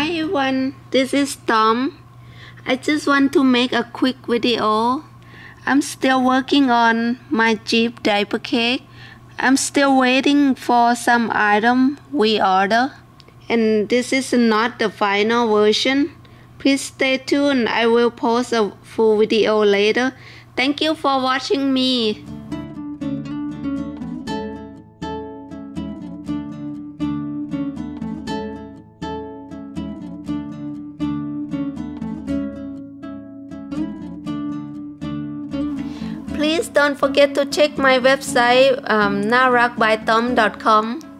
Hi everyone, this is Thom. I just want to make a quick video. I'm still working on my Jeep Diaper Cake. I'm still waiting for some item we order. And this is not the final version. Please stay tuned. I will post a full video later. Thank you for watching me. Please don't forget to check my website narakbythom.com.